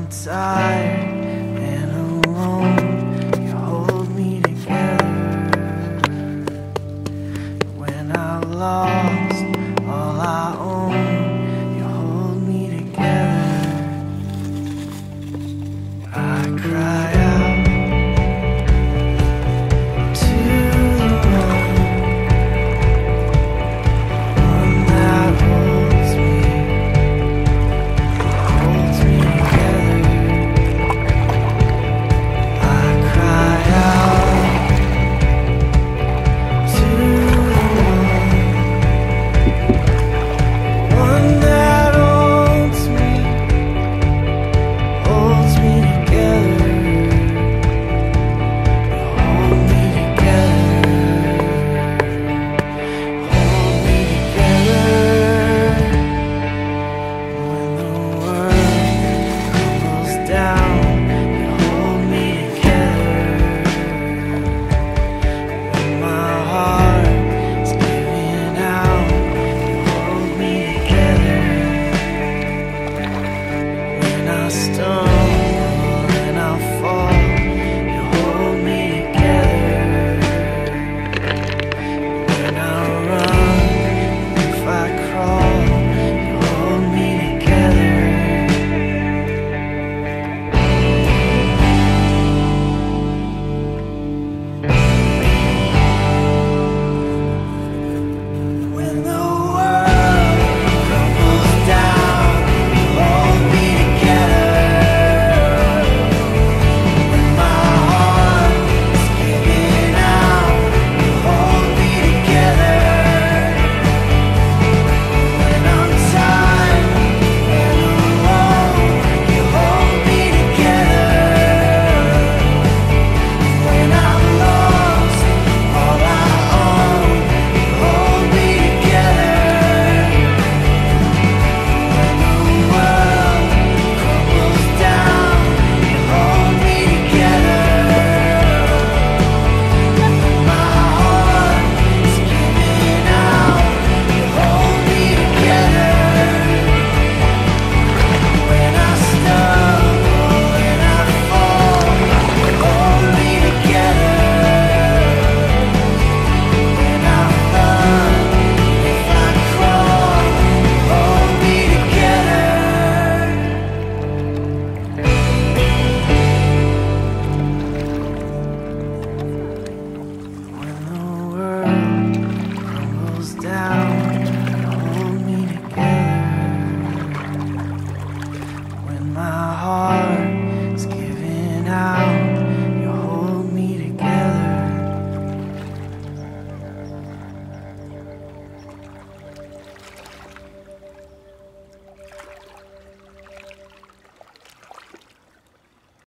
tired and alone, you hold me together. When I lost all I own, you hold me together. I cry out to the one that holds me together. I cry out to the one that holds me together. Hold me together. Hold me together. When the world crumbles down, you hold me together. When my heart is giving out, you hold me together. When I stumble and I fall, you hold me together. When I run, if I crawl, you hold me together. When the world crumbles down, you hold me together. When my heart is giving out, you hold me together. When I'm tired and alone, you hold me together. When I'm lost all I own, you hold me together. When the world crumbles down, you hold me together. When my heart is giving out, you hold me together. When I stumble and I fall, you hold me together. When I run, if I crawl, you hold me together. When the world crumbles down, you hold me together. When my heart